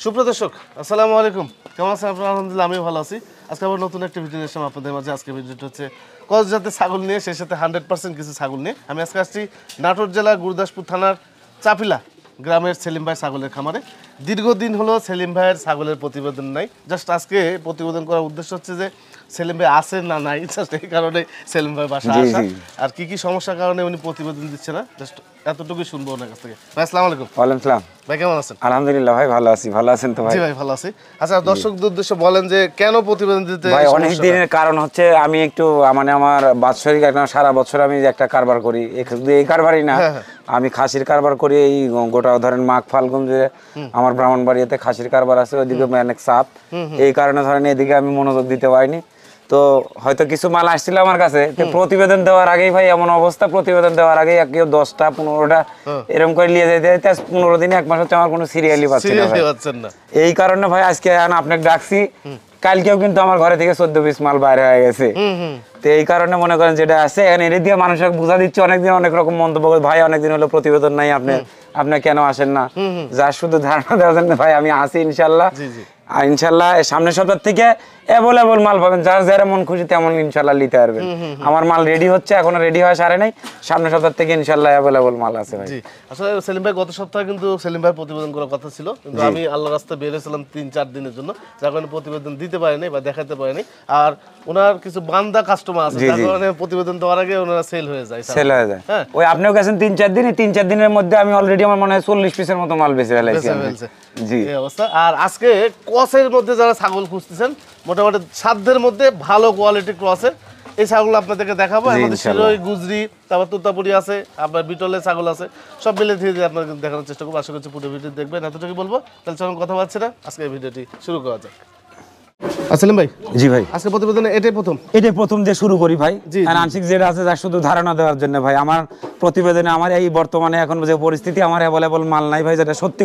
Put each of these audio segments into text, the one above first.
সুপ্রদর্শক আসসালামু আলাইকুম, কেমন আছেন আপনারা? আলহামদুলিল্লাহ আমি ভালো আছি। আজকে আবার নতুন একটা ভিডিও নিয়ে আসলাম আপনাদের মাঝে। আজকে ভিডিওটা হচ্ছে কস জাতের ছাগল নিয়ে, সেই সাথে 100% কিছু ছাগল নিয়ে। আমি আজকে আসছি নাটোর জেলা গুরুদাসপুর থানার চাপিলা গ্রামের সেলিম ভাই ছাগলের খামারে। দীর্ঘদিন হলো সেলিম ভাইয়ের ছাগলের প্রতিবেদন নাই। জাস্ট আজকে প্রতিবেদন করার উদ্দেশ্য হচ্ছে যে সেলিম ভাই আছে না নাই, জাস্ট এই কারণে সেলিম ভাই বাসা আসা, আর কি কি সমস্যার কারণে উনি প্রতিবেদন দিচ্ছে না, জাস্ট এতটুকুই শুনবো ওনার কাছ থেকে। ভাই আসসালামু আলাইকুম। ওয়ালাইকুম আসসালাম। ভাই কেমন আছেন? আলহামদুলিল্লাহ ভাই ভালো আছি। ভালো আছেন তো ভাই? জি ভাই ভালো আছি। আচ্ছা দর্শকদের উদ্দেশ্যে বলেন যে কেন প্রতিবেদন দিতে? ভাই অনেক দিনের কারণ হচ্ছে আমি একটু মানে আমার বাৎসরিক একটা সারা বছর আমি একটা কারবার করি, শুধু এই কারবারই না, আমি খাসির কারবার করি। এই গোটা ধরেন মাঘ ফাল্গুন যে আমার ব্রাহ্মণবাড়িয়াতে খাসির কারবার আছে, ওইদিকে অনেক চাপ, এই কারণে ধরেন এদিকে আমি মনোযোগ দিতে পারিনি। তো হয়তো কিছু মাল আসছিল আমার কাছে, প্রতিবেদন দেওয়ার আগেই ভাই এমন অবস্থা, প্রতিবেদন দেওয়ার আগেই কেউ 10টা 15টা এরকম করে নিয়ে যেতে 15 দিনে 1 মাস হচ্ছে আমার কোনো সিরিয়ালি পাচ্ছি না। এই কারণে ভাই আজকে আপনাকে ডাকছি। কালকেও কিন্তু আমার ঘরে থেকে 14-20 মাল বাইরে হয়ে গেছে। তো এই কারণে মনে করেন যেটা আছে এখানে এটা দিয়ে মানুষকে বোঝা দিচ্ছে। অনেকদিন অনেক রকম মন্তব্য করে, ভাই অনেকদিন হলো প্রতিবেদন নাই, আপনি কেন আসেন না? যার শুধু ধারণা দেওয়ার জন্য ভাই আমি আসি ইনশাল্লাহ। আর ইনশাল্লাহ সামনের সপ্তাহ থেকে অ্যাভেলেবল মাল পাবেন, যার যারা মন খুশি তেমন ইনশাল্লাহ নিতে পারবেন। আমার মাল রেডি হচ্ছে, এখনো রেডি হওয়া সারে নাই। সামনের সপ্তাহ থেকে ইনশাল্লাহ অ্যাভেলেবল মাল আছে ভাই। আসলে সেলিম ভাই গত সপ্তাহে কিন্তু সেলিম ভাই প্রতিবেদন করার কথা ছিল, কিন্তু আমি আল্লাহ রাস্তায় বেরিয়েছিলাম 3-4 দিনের জন্য, যার কারণে প্রতিবেদন দিতে পারিনি বা দেখাতে পারিনি। আর ওনার কিছু বান্দা কাস্টমার আছে, যার কারণে প্রতিবেদন দেওয়ার আগে ওনারা সেল হয়ে যায়। হ্যাঁ, ওই আপনিও গেছেন 3-4 দিনে, 3-4 দিনের মধ্যে আমি অলরেডি আমার মনে হয় 40 পিসের মতো মাল বেঁচে ফেলেছি। জি এই অবস্থা। আর আজকে ক্রসের মধ্যে যারা ছাগল খুঁজতেছেন, মোটামুটি সাধ্যের মধ্যে ভালো কোয়ালিটি ক্রসের এই ছাগল আপনাদেরকে দেখাবো। আমাদের শিরোই, গুজরি, তারপর তোতাপুরি আছে, আপনার বিটলের ছাগল আছে, সব মিলে ধীরে ধীরে আপনাদের দেখানোর চেষ্টা করবো। আশা করছি পুরো ভিডিও দেখবেন, এতটুকু বলবো। তাহলে চলুন কথা পাচ্ছি না, আজকে এই ভিডিওটি শুরু করা যাক। আসসালাম ভাই। জি ভাই, আজকে প্রতিবেদনে এটাই প্রথম যে শুরু করি ভাই। আংশিক যেটা আছে যা শুধু ধারণা দেওয়ার জন্য ভাই। আমার প্রতিবেদনে আমার এই বর্তমানে এখন যে পরিস্থিতি, আমার অ্যাভেলেবল মাল নাই ভাই, যেটা সত্যি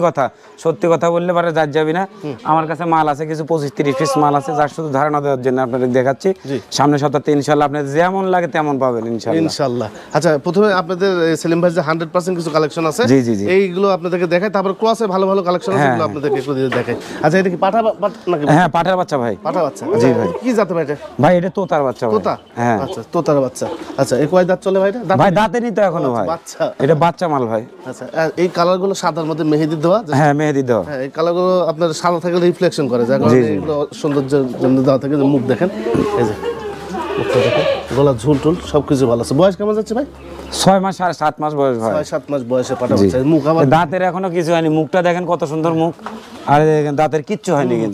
কথা বললে পারে যার যাবি না। আমার কাছে মাল আছে কিছু 25-30 পিস মাল আছে, যার শুধু ধারণা দেওয়ার জন্য আপনাদের দেখাচ্ছি। সামনের সপ্তাহে ইনশাল্লাহ আপনাদের যেমন লাগে তেমন পাবেন ইনশাল্লাহ। আচ্ছা প্রথমে আপনাদের সেলিম ভাই যে 100% কিছু কালেকশন আছে, এইগুলো আপনাদেরকে দেখাই, তারপর ক্রসে ভালো ভালো কালেকশন আছে, এগুলো আপনাদেরকে একটু দিয়ে দেখাই। আচ্ছা এটা কি পাঠা নাকি? হ্যাঁ পাঠার বাচ্চা ভাই। পাঠা বাচ্চা। জি ভাই। কি জাতের ভাই এটা? ভাই এটা তোতার বাচ্চা। তোতা? হ্যাঁ আচ্ছা তোতার বাচ্চা। আচ্ছা এই কয় দাঁত চলে ভাই এটা? ভাই দাঁতে নি তো এখনো ভাই। বাচ্চা, এটা বাচ্চা মাল ভাই। আচ্ছা এই কালারগুলো সাদার মধ্যে মেহেদি দেওয়া? হ্যাঁ মেহেদি দেওয়া। হ্যাঁ এই কালারগুলো আপনার সাদা থেকে রিফ্লেকশন করে, যার কারণে এগুলো সৌন্দর্যের জন্য দেওয়া থাকে। মুখ দেখেন, এই যে মুখটা দেখেন, গলা ঝুল টুল সবকিছু ভালো আছে। বয়স কেমন যাচ্ছে ভাই? 6 মাস আর 7 মাস বয়স ভাই। 6-7 মাস বয়সে পাঠা বাচ্চা। মুখ আবার দাঁতের এখনো কিছু হয়নি, মুখটা দেখেন কত সুন্দর মুখ। আর দাঁতের কিচ্ছু হয়নি, কিন্তু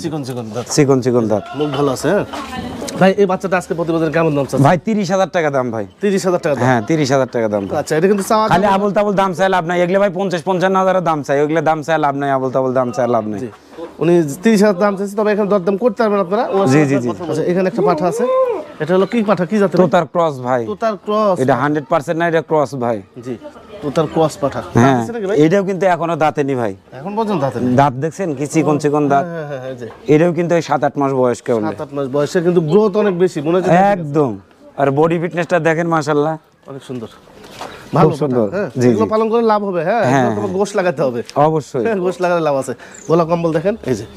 চিকন দাঁত, মুখ ভালো আছে। ভাই এই বাচ্চাটা আজকে প্রতিবেদন কেমন দাম চাচ্ছেন? ভাই 30,000 টাকা দাম ভাই। 30,000 টাকা? হ্যাঁ 30,000 টাকা দাম। আচ্ছা এটা কিন্তু চাওয়া, খালি আবল তাবল দাম চাই লাভ নাই। এগুলো ভাই 50-55 হাজারের দাম চাই, ওগুলো দাম চাই লাভ নাই, আবল তাবল দাম চাই লাভ নাই। উনি 30,000 দাম চাইছে, তবে এখানে দরদাম করতে পারবেন আপনারা। জি। আচ্ছা এখানে একটা পাঠা আছে, এটা হলো কি পাঠা, কি জাতের? তোতার ক্রস ভাই। তোতার ক্রস? এটা 100% না, এটা ক্রস ভাই। জি তোতার ক্রস পাঠা। হ্যাঁ এটাও কিন্তু এখনো দাঁতে নি ভাই, এখন পর্যন্ত দাঁতে নি। দাঁত দেখছেন কি চিকন দাঁত। হ্যাঁ জি। এটাও কিন্তু 7-8 মাস বয়স, কেউ 7-8 মাস বয়সে, কিন্তু গ্রোথ অনেক বেশি মনে হচ্ছে একদম। আর বডি ফিটনেসটা দেখেন মাশাআল্লাহ, অনেক সুন্দর, ভালো সুন্দর। জি এগুলো পালন করে লাভ হবে। হ্যাঁ তোমার গোশ লাগাতে হবে অবশ্যই, গোশ লাগালে লাভ আছে। গোলা কম্বল দেখেন, এই যে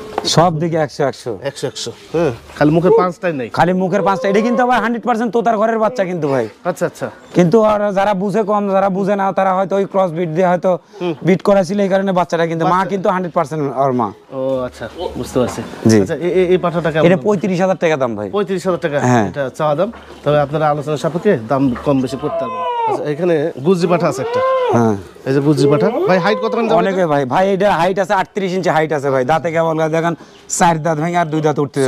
সব দিকে 100 হ্যাঁ, খালি মুখের পাঁচটাই নাই, খালি মুখের পাঁচটা। এটা কিন্তু আবার 100% তোতার ঘরের বাচ্চা কিন্তু ভাই। আচ্ছা কিন্তু আর যারা বুঝে কম, যারা বুঝে না, তারা হয়তো ওই ক্রস বিট দিয়ে হয়তো বিট করা ছিল, এই কারণে বাচ্চাটা, কিন্তু মা কিন্তু 100% ওর মা। ও আচ্ছা বুঝতে পারছি। আচ্ছা এই পাঠাটা কেমন? এটা 35,000 টাকা দাম ভাই। 35,000 টাকা এটা চাওয়া দাম, তবে আপনারা আলোচনার সাপেক্ষে দাম কম বেশি করতে পারবেন। আচ্ছা এখানে গুজরি পাঠা আছে একটা। হ্যাঁ এই যে গুজরি পাঠা ভাই, হাইট কত? অনেকে ভাই এটা হাইট আছে 38 ইঞ্চি হাইট আছে ভাই। দাঁতে কেবল দেখেন 4 দাঁত ভেঙে আর 2 দাঁত উঠতেছে,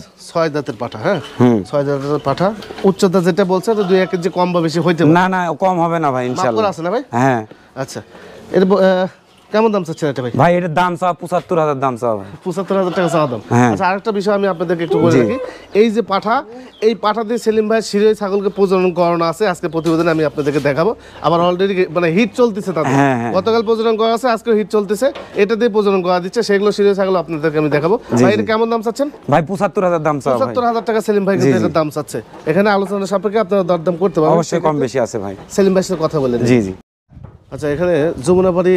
6 দাঁতের পাঠা। হ্যাঁ 6 দাঁতের পাঠা। উচ্চতা যেটা বলছে তো 2-1 কেজি কম বা বেশি হইতে না কম হবে না ভাই ইনশাআল্লাহ। আছে না ভাই? হ্যাঁ আচ্ছা এর কেমন দাম চাচ্ছেন এটা ভাই? ভাই এটার দাম চাওয়া 75,000 দাম চাওয়া ভাই। 75,000 টাকা চাওয়া দাম। আচ্ছা আরেকটা বিষয় আমি আপনাদেরকে একটু বলে রাখি, এই যে পাঠা, এই পাঠা দিয়ে সেলিম ভাই শিরোই ছাগলকে প্রজনন করানো আছে। আজকে প্রতিবেদনে আমি আপনাদেরকে দেখাবো। আবার অলরেডি মানে হিট চলতেছে তাদের, গতকাল প্রজনন করা আছে, আজকে হিট চলতেছে, এটা দিয়ে প্রজনন করা দিচ্ছে, সেগুলো শিরোই ছাগল আপনাদেরকে আমি দেখাবো। ভাই এটা কেমন দাম চাচ্ছেন? ভাই 75,000 দাম চাওয়া। 75,000 টাকা সেলিম ভাই কিন্তু এটার দাম চাচ্ছে। এখানে আলোচনার সাপেক্ষে আপনারা দরদাম করতে পারবেন, অবশ্যই কম বেশি আছে ভাই। সেলিম ভাইয়ের সাথে কথা বলে। জি আচ্ছা এখানে যমুনাবাড়ি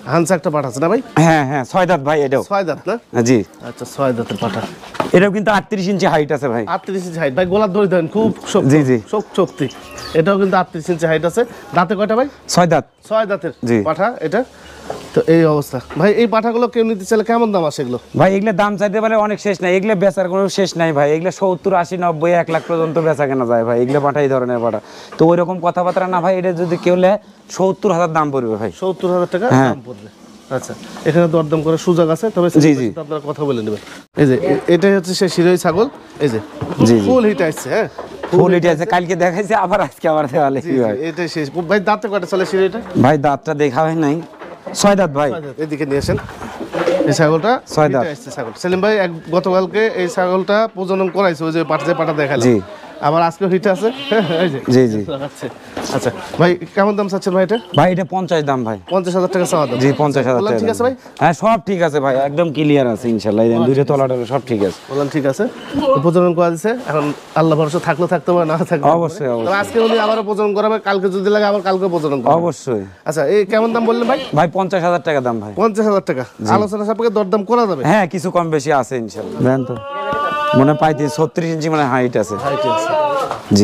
হানসা একটা পাঠা আছে না ভাই? হ্যাঁ হ্যাঁ 6 দাঁত ভাই এটাও। 6 দাঁত না? জি আচ্ছা 6 দাঁতের পাঠা। এটাও কিন্তু 38 ইঞ্চি হাইট আছে ভাই। 38 ইঞ্চি হাইট ভাই, গোলাপ ধরে দেন খুব শক্ত। জি জি শক্তি। এটাও কিন্তু 38 ইঞ্চি হাইট আছে। দাঁতে কয়টা ভাই? 6 দাঁত। 6 দাঁতের জি। পাঠা এটা। তো এই অবস্থা ভাই, এই পাঠাগুলো কেউ নিতে চাইলে কেমন দাম আসে এগুলো? ভাই এগুলো দাম চাইতে পারে অনেক শেষ নাই, এগুলো বেচার কোনো শেষ নাই ভাই। এগুলো 70 80 90 1 লাখ পর্যন্ত বেচা কেনা যায় ভাই। এগুলো পাঠা এই ধরনের পাঠা, তো ওই রকম কথাবার্তা না ভাই। এটা যদি কেউ নেয় 70,000 দাম পড়বে ভাই। 70,000 টাকা দাম পড়বে। আচ্ছা, এখানে দরদাম করে সুযোগ আছে, তবে জি জি আপনারা কথা বলে নেবেন। এই যে এটাই হচ্ছে সেই শিরোই ছাগল। এই যে ফুল হিট আসছে। হ্যাঁ ফুল হিট আছে, কালকে দেখাইছে আবার আজকে আবার দেওয়ালে কি ভাই। এটাই শেষ ভাই। দাঁতে কয়টা চলে শিরোইটা? ভাই দাঁতটা দেখা হয় নাই। 6 দাঁত ভাই। এদিকে নিয়ে আসেন। এই ছাগলটা 6 দাঁত আসছে ছাগল। সেলিম ভাই গতকালকে এই ছাগলটা প্রজনন করাইছে, ওই যে পাটা দেখালাম। জি আবার আজকে হিট আছে। এই যে জি জি আচ্ছা ভাই, কেমন দাম চাচ্ছেন ভাই এটা? ভাই এটা 50 দাম ভাই। 50,000 টাকা চাওয়া দাম। জি 50,000 টাকা। ঠিক আছে ভাই? হ্যাঁ সব ঠিক আছে ভাই, একদম ক্লিয়ার আছে ইনশাআল্লাহ। এই দুইটা তলাটা সব ঠিক আছে। বললাম ঠিক আছে। প্রজনন করা দিছে, এখন আল্লাহ ভরসা থাকলে থাকতে পারে, না থাকলে অবশ্যই তবে আজকে উনি আবারও প্রজনন করাবে, কালকে যদি লাগে আবার কালকে প্রজনন করাবে অবশ্যই। আচ্ছা, এই কেমন দাম বললেন ভাই? ভাই 50,000 টাকা দাম ভাই। 50,000 টাকা। আলোচনা সাপেক্ষে দরদাম করা যাবে? হ্যাঁ কিছু কম বেশি আছে ইনশাআল্লাহ। দেন তো মনে পাই 36 ইঞ্চি মানে হাইট আছে। জি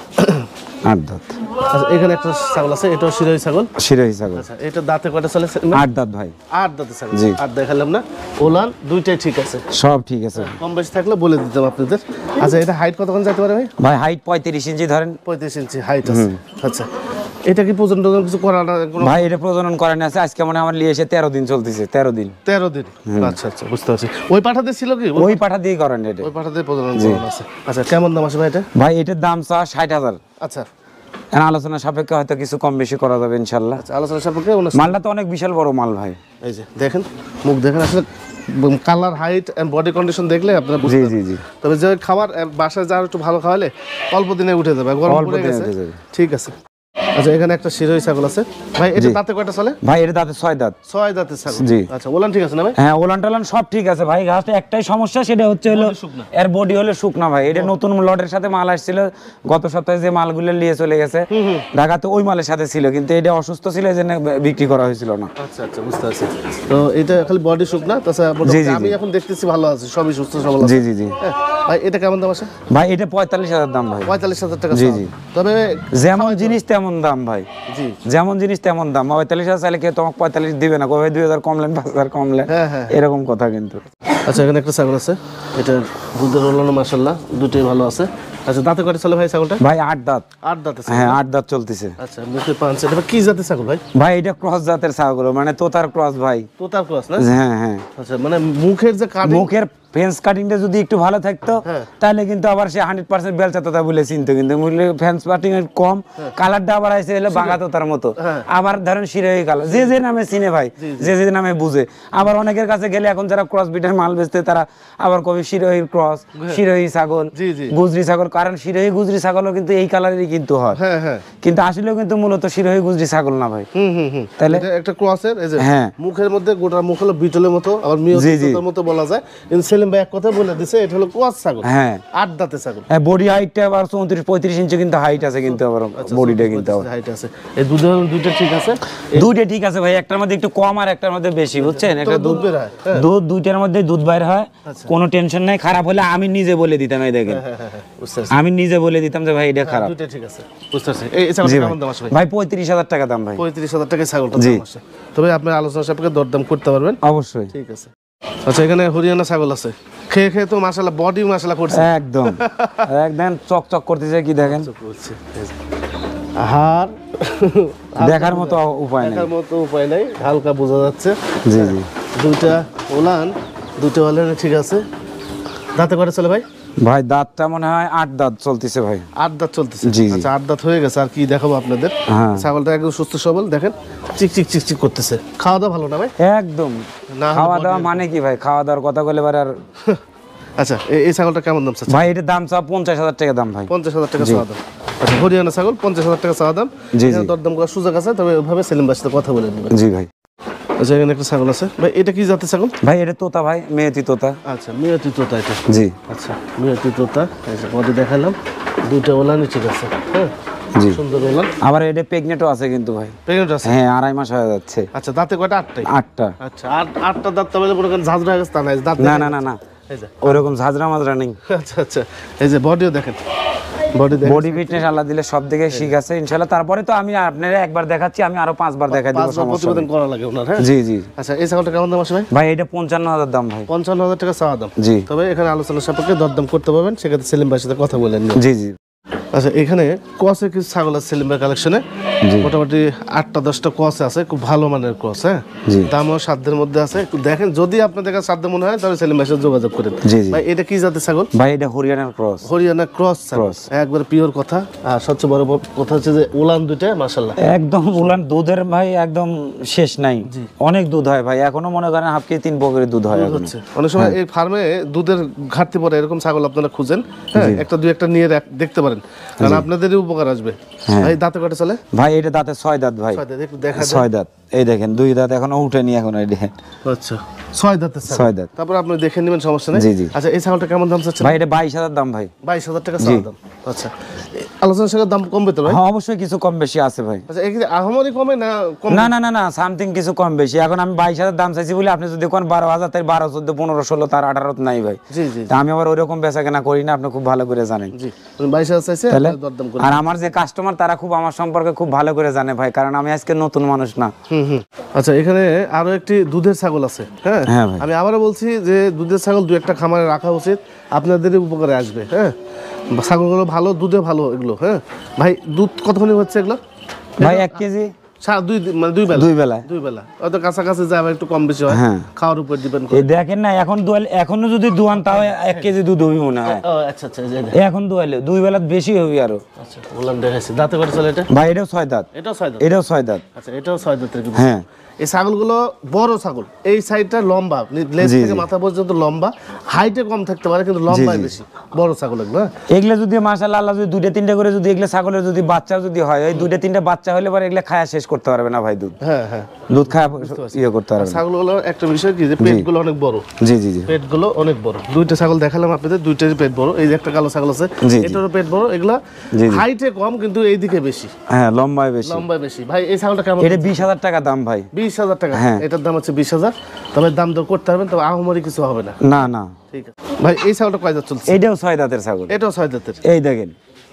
8 দাঁত। আচ্ছা, এখানে একটা ছাগল আছে, এটাও শিরোহী ছাগল। শিরোহী ছাগল। আচ্ছা, এটা দাঁতে কয়টা চলে? 8 দাঁত ভাই। 8 দাঁতের ছাগল। জি। 8 দেখালাম না, ওলান দুইটাই ঠিক আছে, সব ঠিক আছে। কম বেশি থাকলে বলে দিতাম আপনাদের। আচ্ছা, এটা হাইট কতক্ষণ যেতে পারে ভাই? ভাই হাইট 35 ইঞ্চি ধরেন। 35 ইঞ্চি হাইট আছে। আচ্ছা, এটা কি প্রজনন টজন কিছু করার কোনো? ভাই এটা প্রজনন করেন আছে, আজকে মানে আমার নিয়ে এসে 13 দিন চলতেছে। 13 দিন। 13 দিন। আচ্ছা আচ্ছা, বুঝতে পারছি। ওই পাঠাতে ছিল কি? ওই পাঠা দিয়ে করেন এটা। ওই পাঠাতে প্রজনন করানো আছে। আচ্ছা, কেমন দাম আছে ভাই এটা? ভাই এটার দাম 60,000। আচ্ছা, আলোচনা সাপেক্ষে হয়তো কিছু কম বেশি করা যাবে ইনশাআল্লাহ। আচ্ছা, আলোচনা সাপেক্ষে মালটা তো অনেক বিশাল বড় মাল ভাই। এই যে দেখেন, মুখ দেখেন, আসলে colour, height and body condition দেখলে আপনারা বুঝতে জি পারবেন। জি জি। তবে যে খাবার বাসায় যা একটু ভালো খাওয়ালে অল্প দিনে উঠে যাবে, গরম অল্প পড়ে দিনে গেছে। উঠে যাবে। ঠিক আছে। আচ্ছা, এখানে একটা শিরোহী ছাগল আছে ভাই, এটা দাঁতে কয়টা চলে? ভাই এটা দাঁতে 6 দাঁত। 6 দাঁতের ছাগল। জি। আচ্ছা, ওলান ঠিক আছে না ভাই? হ্যাঁ ওলান টালান সব ঠিক আছে ভাই। ঘাসটা একটাই সমস্যা, সেটা হচ্ছে হলো এর বডি হলো শুকনা ভাই। এটা নতুন লটের সাথে মাল আসছিল গত সপ্তাহে, যে মালগুলো নিয়ে চলে গেছে ঢাকাতে, ওই মালের সাথে ছিল, কিন্তু এটা অসুস্থ ছিল, এই জন্য বিক্রি করা হয়েছিল না। আচ্ছা আচ্ছা, বুঝতে পারছি। তো এটা খালি বডি শুকনা, তাছাড়া মোটামুটি আমি এখন দেখতেছি ভালো আছে, সবই সুস্থ সবল আছে। জি জি জি। হ্যাঁ, ভাই এটা কেমন দাম আছে? ভাই এটা 45,000 দাম ভাই। 45,000 টাকা। জি জি। তবে যেমন জিনিস তেমন দাম ভাই। জি, যেমন জিনিস তেমন দাম। 45,000 চাইলে কেউ তোমাকে 45 দিবে না, কবে 2,000 কমলেন 5,000 কমলেন, হ্যাঁ হ্যাঁ এরকম কথা কিন্তু। আচ্ছা, এখানে একটা ছাগল আছে, এটা দুধের ওলানো মাশাআল্লাহ, দুটোই ভালো আছে। আচ্ছা, দাঁতে কয়টা চলে ভাই ছাগলটা? ভাই 8 দাঁত। 8 দাঁতের ছাগল। হ্যাঁ 8 দাঁত চলতেছে। আচ্ছা, মুখে পাঁচ। এটা কি জাতের ছাগল ভাই? ভাই এটা ক্রস জাতের ছাগল, মানে তোতার ক্রস ভাই। তোতার ক্রস না? হ্যাঁ হ্যাঁ। আচ্ছা, মানে মুখের যে কাটিং, মুখের ফেন্স কাটিংটা যদি একটু ভালো থাকতো হ্যাঁ। তাহলে কিন্তু আবার সে 100% বেলচা তোতা বলে চিনতো, কিন্তু মুখে ফেন্স কাটিং এর কম, কালারটা আবার আছে হলো বাঘা তোতার মতো। হ্যাঁ। আবার ধরেন শিরোহী কালার, যে যে নামে চিনে ভাই, যে যে নামে বুঝে। আবার অনেকের কাছে গেলে এখন যারা ক্রস বিটের মাল বেচতে, তারা আবার কবি শিরোহীর ক্রস, শিরোহী ছাগল, জি জি, গুজরি ছাগল। কারণ শিরোহী গুজরি ছাগলও কিন্তু এই কালারেরই কিন্তু হয়। হ্যাঁ হ্যাঁ, কিন্তু আসলেও কিন্তু মূলত শিরোহী গুজরি ছাগল না ভাই। হুম। তাহলে এটা একটা ক্রসের, এই যে হ্যাঁ মুখের মধ্যে গোটা মুখ হলো বিটলের মতো, আবার মিয়তের মতো বলা যায়। কিন্তু সেলিম ভাই এক কথা বলে দিছে, এটা হলো ক্রস ছাগল। হ্যাঁ 8 দাঁতের ছাগল। হ্যাঁ, বডি হাইটটা আবার 34-35 ইঞ্চি কিন্তু হাইট আছে, কিন্তু আবার বডিটা কিন্তু আবার হাইট আছে। এই দুইটা ঠিক আছে? দুইটা ঠিক আছে ভাই। একটার মধ্যে একটু কম আর একটার মধ্যে বেশি, বুঝছেন? একটা দুধ বের হয়। হ্যাঁ। দুধ দুইটার মধ্যে দুধ বাইর হয়, কোনো টেনশন নাই। খারাপ হলে আমি নিজে বলে দিতাম, এই দেখেন হ্যাঁ, বুঝতে পারছি। আমি নিজে বলে দিতাম যে ভাই এটা খারাপ। দুইটা ঠিক আছে, বুঝতে পারছি। এই ছাগলটা কেমন দাম আসবে ভাই? ভাই 35,000 টাকা দাম ভাই। 35,000 টাকায় ছাগলটা জি। দাম আসে। তবে আপনি আলোচনা সাপেক্ষে দরদাম করতে পারবেন। অবশ্যই। ঠিক আছে। আচ্ছা, এখানে হরিয়ানা ছাগল আছে, খেয়ে খেয়ে তো মাশাআল্লাহ বডি মাশাআল্লাহ করছে একদম একদম চকচক করতেছে, কি দেখেন, হাড় দেখার মতো উপায় নেই। দেখার মতো উপায় নাই, হালকা বোঝা যাচ্ছে। জি জি। দুইটা ওলান ঠিক আছে। দাঁতে কয়টা চলে ভাই? ভাই দাঁতটা মনে হয় 8 দাঁত চলতেছে ভাই। 8 দাঁত চলতেছে। জি জি। আচ্ছা, 8 দাঁত হয়ে গেছে, আর কি দেখাবো আপনাদের। হ্যাঁ। ছাগলটা একদম সুস্থ সবল, দেখেন চিক করতেছে। খাওয়া দাওয়া ভালো না ভাই? একদম। না, খাওয়া দাওয়া মানে কি ভাই, খাওয়া দাওয়ার কথা বলে আর আচ্ছা, এই ছাগলটা কেমন দাম চাচ্ছে ভাই? এটার দাম চা 50,000 টাকা দাম ভাই। 50,000 টাকা চাওয়া দাম। আচ্ছা, হরিয়ানা ছাগল 50,000 টাকা চাওয়া দাম। জি জি। এখানে দরদাম করার সুযোগ আছে, তবে ওইভাবে সেলিম ভাইয়ের সাথে কথা বলে নেবেন। জি ভাই। আচ্ছা, এখানে একটা ছাগল আছে ভাই, এটা কি জাতের ছাগল? ভাই এটা তোতা ভাই, মেয়েতি তোতা। আচ্ছা, মিয়তি তোতা এটা। জি। আচ্ছা, মিয়তি তোতা, এই যে বডি দেখালাম, দুইটা ওলানি ঠিক আছে। হ্যাঁ, জি সুন্দর বললাম। আবার এটা প্রেগনেন্টও আছে কিন্তু ভাই। প্রেগনেন্ট আছে? হ্যাঁ 2.5 মাস হয়ে যাচ্ছে। আচ্ছা, দাঁতে কয়টা? 8টাই। 8টা। আচ্ছা, 8টা দাঁত তবে মনে করেন ঝাঁঝরা হয়ে গেছে তা নাই, দাঁত না না না না, এই যে ওইরকম ঝাঁঝরা মাজরা নেই। আচ্ছা আচ্ছা, এই যে বডিও দেখেন, বডি দেখেন, বডি ফিটনেস আল্লাহ দিলে সব দিকে ঠিক আছে ইনশাআল্লাহ। তারপরে তো আমি আপনারা একবার দেখাচ্ছি, আমি আরো 5বার দেখাই দেব, 5বার সমস্যা প্রতিবেদন নেই। করা লাগে ওনার। হ্যাঁ জি জি। আচ্ছা, এই ছাগলটা কেমন দাম আছে ভাই? ভাই এটা 55,000 দাম ভাই। 55,000 টাকা চাওয়া দাম। জি। তবে এখানে আলোচনা সাপেক্ষে দরদাম করতে পারবেন, সেক্ষেত্রে সেলিম ভাইয়ের সাথে কথা বলেন। জি জি। আচ্ছা, এখানে কসে কিছু ছাগল আছে সেলিম ভাই কালেকশনে, মোটামুটি 8টা 10টা কস আছে, খুব ভালো মানের কস। হ্যাঁ, দামও সাধ্যের মধ্যে আছে, একটু দেখেন, যদি আপনাদের কাছে সাধ্য মনে হয় তাহলে সেলিম ভাইয়ের সাথে যোগাযোগ করেন। জি জি। ভাই এটা কি জাতের ছাগল? ভাই এটা হরিয়ানার ক্রস। হরিয়ানা ক্রস ছাগল, একবারে পিওর কথা। আর সবচেয়ে বড় কথা হচ্ছে যে উলান দুইটা মাশাআল্লাহ একদম উলান, দুধের ভাই একদম শেষ নাই, অনেক দুধ হয় ভাই, এখনো মনে করেন হাফ কেজি 3 বকরের দুধ হয় এখন। অনেক সময় এই ফার্মে দুধের ঘাটতি পড়ে, এরকম ছাগল আপনারা খুঁজেন। হ্যাঁ, একটা দুই একটা নিয়ে দেখতে পারেন, কারণ আপনাদেরই উপকার আসবে। ভাই দাঁতে কয়টা চলে? ভাই এটা দাঁতে 6 দাঁত ভাই। 6 দাঁত, একটু দেখা 6 দাঁত। এই দেখেন 2 দাঁত এখনো উঠেনি এখন এই দেখেন। আচ্ছা, 6 দাঁতের ছাগল। 6 দাঁত। তারপর আপনি দেখে নেবেন, সমস্যা নেই। জি জি। আচ্ছা, এই ছাগলটা কেমন দাম চাচ্ছেন? ভাই এটা 22,000 দাম ভাই। 22,000 টাকা চাওয়া দাম। আচ্ছা, আলোচনা শেখার দাম কমবে তো ভাই? হ্যাঁ অবশ্যই কিছু কম বেশি আছে ভাই। আচ্ছা, এই কি আহামরি কমে না? না না না না, সামথিং কিছু কম বেশি। এখন আমি 22,000 দাম চাইছি বলে আপনি যদি কোন 12,000 তাই 12, 14, 15, 16 তার 18 নাই ভাই। জি জি। তা আমি আবার ওইরকম বেচা কেনা করি না, আপনি খুব ভালো করে জানেন। জি, 22,000 চাইছে, দরদাম করে। আর আমার যে কাস্টমার তারা খুব আমার সম্পর্কে খুব ভালো করে জানে ভাই, কারণ আমি আজকে নতুন মানুষ না। আচ্ছা, এখানে আরো একটি দুধের ছাগল আছে। হ্যাঁ হ্যাঁ ভাই। আমি আবারও বলছি যে দুধের ছাগল দু একটা খামারে রাখা উচিত, আপনাদেরই উপকারে আসবে। হ্যাঁ, ছাগলগুলো ভালো, দুধে ভালো এগুলো। হ্যাঁ ভাই, দুধ কতখানি হচ্ছে এগুলো? ভাই 1 কেজি মানে দুই বেলা। দুই বেলা হয়তো কাছাকাছি যায়, একটু কম বেশি হয়। হ্যাঁ, খাওয়ার উপর ডিপেন্ড করে। এই দেখেন না, এখন এখনো যদি দুয়ান তাও 1 কেজি দুধ হইব মনে হয়। আচ্ছা আচ্ছা, এখন দুয়ালে 2 বেলা বেশি হইবে আরো। আচ্ছা, বললাম দেখাইছি। দাঁতে কত চলে এটা? ভাই এটাও 6 দাঁত। এটাও 6 দাঁত। এটাও 6 দাঁত। আচ্ছা, এটাও 6 দাঁতের। হ্যাঁ, এই ছাগলগুলো বড় ছাগল, এই সাইডটা লম্বা, লেজ থেকে মাথা পর্যন্ত লম্বা, হাইটে কম থাকতে পারে কিন্তু লম্বায় বেশি, বড় ছাগল এগুলো। এগুলো যদি মাশাআল্লাহ আল্লাহ যদি 2টা 3টা করে যদি এগুলো ছাগলের যদি বাচ্চা যদি হয়, ওই 2টা 3টা বাচ্চা হলে পরে এগুলো খায়া শেষ করতে পারবে না ভাই দুধ। হ্যাঁ হ্যাঁ, দুধ খায়া ইয়ে করতে পারবে না। ছাগলগুলো একটা বিষয় কি যে পেটগুলো অনেক বড়। জি জি জি। পেটগুলো অনেক বড়। দুইটা ছাগল দেখালাম আপনাদের, দুইটারই পেট বড়। এই যে একটা কালো ছাগল আছে, এটারও পেট বড়। এগুলা হাইটে কম কিন্তু এইদিকে বেশি। হ্যাঁ, লম্বায় বেশি। লম্বায় বেশি। ভাই এই ছাগলটা কেমন? এটা 20,000 টাকা দাম ভাই। 20,000 টাকা। হ্যাঁ, এটার দাম হচ্ছে 20,000। তবে দাম দর করতে পারবেন, তবে আহামরি কিছু হবে না। না না, ঠিক আছে ভাই। এই ছাগলটা কয় দাঁত চলছে? এটাও 6 দাঁতের ছাগল। এটাও 6 দাঁতের। এই দেখেন,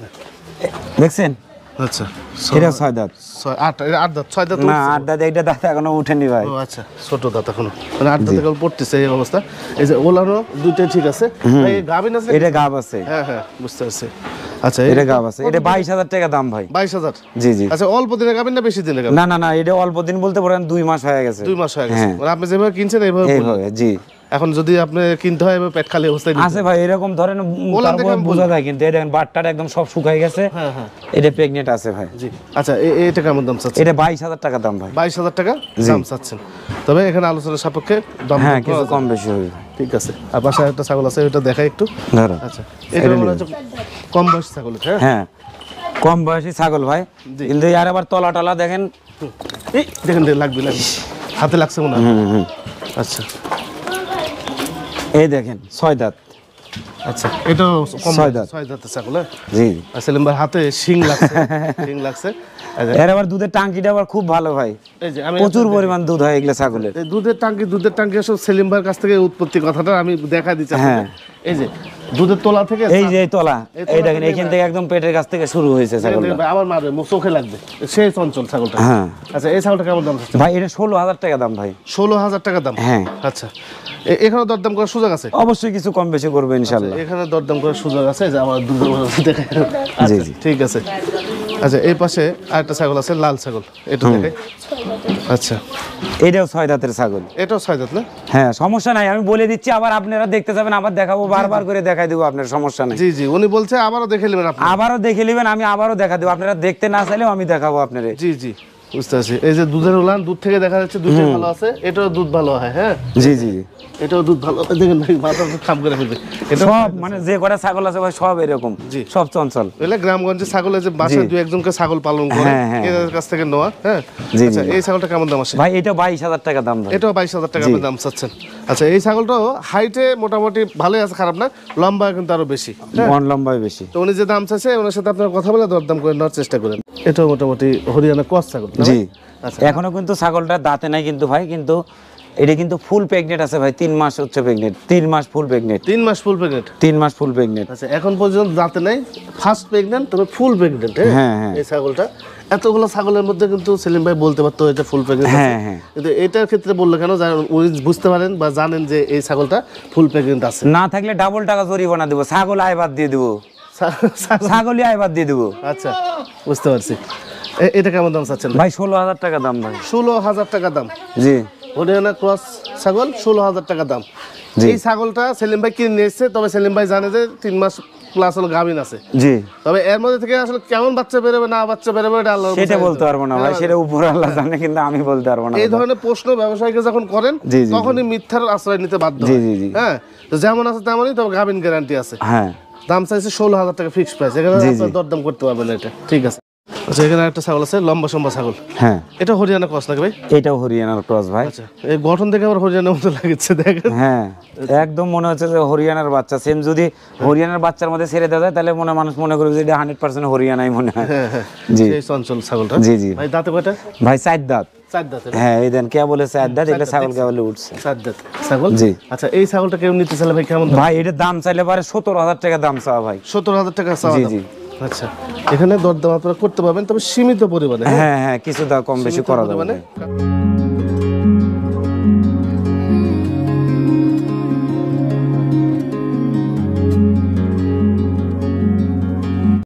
দেখছেন? আচ্ছা, এটা 6 দাঁত। 8 দাঁত। 6 দাঁত না, 8 দাঁত। এইটা দাঁত এখনো উঠেনি ভাই। ও আচ্ছা, ছোট দাঁত এখনো, মানে 8 দাঁত কেবল পড়তেছে এই অবস্থা। এই যে ওলানো দুইটাই ঠিক আছে। ভাই গাবিন আছে? এটা গাব আছে। হ্যাঁ হ্যাঁ, বুঝতে পারছি। আচ্ছা, এটা গাব আছে। এটা 22,000 টাকা দাম ভাই। 22,000। জি জি। আচ্ছা, অল্প দিনের গাবিন না বেশি দিনের গাবিন? না না না, এটা অল্প দিন বলতে পারেন 2 মাস হয়ে গেছে। 2 মাস হয়ে গেছে। মানে আপনি যেভাবে কিনছেন এইভাবে? জি। এখন যদি আপনি কিনতে হয় পেট খালি অবস্থায় আছে ভাই, এরকম ধরেন বোঝা যায়, কিন্তু এটা বাটটার একদম সব শুকাই গেছে। হ্যাঁ হ্যাঁ, এটা প্রেগনেন্ট আছে ভাই। জি। আচ্ছা, এটা কেমন দাম চাচ্ছেন? এটা 22,000 টাকা দাম ভাই। 22,000 টাকা দাম চাচ্ছেন। তবে এখানে আলোচনার সাপেক্ষে দাম কিছু কম বেশি হবে। ঠিক আছে। আর পাশে একটা ছাগল আছে, ওটা দেখাই একটু। ধরো। আচ্ছা, এটা মনে হচ্ছে কম বয়সী ছাগল। হ্যাঁ, কম বয়সী ছাগল ভাই, কিন্তু আর আবার তলা টলা দেখেন। এই দেখেন, লাগবে হাতে লাগছে মনে হয়। আচ্ছা, এই দেখেন 6 দাঁত। আচ্ছা, এটাও 6 দাঁত। 6 দাঁতের ছাগল। জি। আর সেলিম ভাই হাতে শিং লাগছে, শিং লাগছে। এর আবার দুধের টাঙ্কিটা আবার খুব ভালো ভাই, এই যে আমি প্রচুর পরিমাণ দুধ হয় এগুলা ছাগলের। এই দুধের টাঙ্কি আসলে সেলিম ভাইয়ের কাছ থেকে উৎপত্তি কথাটা আমি দেখা দিচ্ছি। হ্যাঁ, এই যে দুধের তোলা থেকে, এই যে তলা, এই দেখেন এখান থেকে একদম পেটের কাছ থেকে শুরু হয়েছে ছাগলটা। আবার মারবে, চোখে লাগবে, সেই চঞ্চল ছাগলটা। হ্যাঁ। আচ্ছা, এই ছাগলটা কেমন দাম? ভাই এটা 16,000 টাকা দাম ভাই। 16,000 টাকা দাম। হ্যাঁ। আচ্ছা, এখানে দরদাম করার সুযোগ আছে? অবশ্যই কিছু কম বেশি করবে ইনশাআল্লাহ। এখানে দরদাম করার সুযোগ আছে, যে আমার দুধ দেখে। জি জি, ঠিক আছে। আচ্ছা, এই পাশে আরেকটা ছাগল আছে, লাল ছাগল, এটা দেখে। আচ্ছা, এটাও 6 দাঁতের ছাগল। এটাও 6 দাঁত না? হ্যাঁ, সমস্যা নাই, আমি বলে দিচ্ছি, আবার আপনারা দেখতে যাবেন, আবার দেখাবো, বারবার করে দেখাই দেবো, আপনার সমস্যা নেই। জি জি, উনি বলছে আবারও দেখে নেবেন আপনি। আবারও দেখে নেবেন, আমি আবারও দেখা দেবো, আপনারা দেখতে না চাইলেও আমি দেখাবো আপনারে। জি জি। বুঝতে পারছি। এই যে দুধের উলান, দুধ থেকে দেখা যাচ্ছে দুধ ভালো আছে, এটাও দুধ ভালো হয়। হ্যাঁ জি জি, এটাও দুধ ভালো হয়। দেখেন ভাই মাথা খাম করে ফেলবে। এটা সব মানে যে কটা ছাগল আছে ভাই সব এরকম, জি। সব চঞ্চল। এগুলো গ্রামগঞ্জে ছাগলের যে বাসায় দুই একজনকে ছাগল পালন করে এদের কাছ থেকে নেওয়া। হ্যাঁ জি, আচ্ছা, এই ছাগলটা কেমন দাম আছে ভাই? এটা 22,000 টাকা দাম ভাই। এটাও 22,000 টাকা দাম চাচ্ছেন। আচ্ছা, এই ছাগলটাও হাইটে মোটামুটি ভালোই আছে, খারাপ না, লম্বা কিন্তু আরো বেশি। মন লম্বাই বেশি। তো উনি যে দাম চাইছে ওনার সাথে আপনার কথা বলে দরদাম করে নেওয়ার চেষ্টা করেন। এটাও মোটামুটি হরিয়ানা ক্রস ছাগল না জি। ভাই? আচ্ছা, এখনো কিন্তু ছাগলটা দাঁতে নাই কিন্তু ভাই, কিন্তু এটা কিন্তু ফুল প্রেগনেন্ট আছে ভাই, 3 মাস হচ্ছে প্রেগনেন্ট, 3 মাস ফুল প্রেগনেন্ট, 3 মাস ফুল প্রেগনেন্ট। 3 মাস ফুল প্রেগনেন্ট। আচ্ছা, এখন পর্যন্ত দাঁতে নাই, ফার্স্ট প্রেগনেন্ট, তবে ফুল প্রেগনেন্ট। হ্যাঁ হ্যাঁ, এই ছাগলটা এতগুলো ছাগলের মধ্যে কিন্তু সেলিম ভাই বলতে পারতো এটা ফুল প্রেগনেন্ট আছে। হ্যাঁ। কিন্তু এটার ক্ষেত্রে বললো কেন? উনি বুঝতে পারেন বা জানেন যে এই ছাগলটা ফুল প্রেগনেন্ট আছে। না থাকলে ডাবল টাকা জরিমানা দেবো, ছাগল আয়বাদ দিয়ে দেবো, ছাগলই আয়বাদ দিয়ে দেবো। আচ্ছা, বুঝতে পারছি। এটা কেমন দাম চাচ্ছেন ভাই? 16,000 টাকা দাম ভাই। 16,000 টাকা দাম। জি। হরিয়ানা ক্রস ছাগল 16,000 টাকা দাম। এই ছাগলটা সেলিম ভাই কিনে নিয়ে এসছে, তবে সেলিম ভাই জানে যে 3 মাস প্লাস হলো গাভিন আছে। জি। তবে এর মধ্যে থেকে আসলে কেমন বাচ্চা বেরোবে না বাচ্চা বেরোবে এটা আল্লাহর সেটা বলতে পারবো না ভাই, সেটা উপর আল্লাহ জানে, কিন্তু আমি বলতে পারবো না। এই ধরনের প্রশ্ন ব্যবসায়ীকে যখন করেন তখনই মিথ্যার আশ্রয় নিতে বাধ্য হয়। হ্যাঁ, তো যেমন আছে তেমনই, তবে গাভিন গ্যারান্টি আছে। হ্যাঁ। দাম চাইছে 16,000 টাকা ফিক্সড প্রাইস। এখানে আপনারা দরদাম করতে পারবেন এটা, ঠিক আছে। আচ্ছা, এখানে একটা ছাগল আছে, লম্বা সম্বা ছাগল। হ্যাঁ, এটা হরিয়ানা ক্রস নাকি ভাই? এটাও হরিয়ানার ক্রস ভাই। আচ্ছা, এই গঠন দেখে আবার হরিয়ানার মতো লাগছে, দেখেন। হ্যাঁ, একদম মনে হচ্ছে যে হরিয়ানার বাচ্চা সেম। যদি হরিয়ানার বাচ্চার মধ্যে ছেড়ে দেওয়া যায় তাহলে মানুষ মনে করবে যে এটা 100% হরিয়ানাই মনে হয়। জি, এই চঞ্চল ছাগলটা। জি জি ভাই, দাঁতে কয়টা? ভাই 4 দাঁত। 4 দাঁত। হ্যাঁ, এই দেন কে বলে 4 দাঁত, এটা ছাগল কে বলে উঠছে 4 দাঁত ছাগল। জি। আচ্ছা, এই ছাগলটা কেউ নিতে চাইলে ভাই কেমন দাম? ভাই এটার দাম চাইলে পারে 17,000 টাকা দাম চাওয়া ভাই। 17,000 টাকা চাওয়া জি দাম। জি। আচ্ছা, এখানে দরদাম আপনারা করতে পারবেন, তবে সীমিত পরিমাণে। হ্যাঁ হ্যাঁ, কিছু দাম কম বেশি করা যাবে।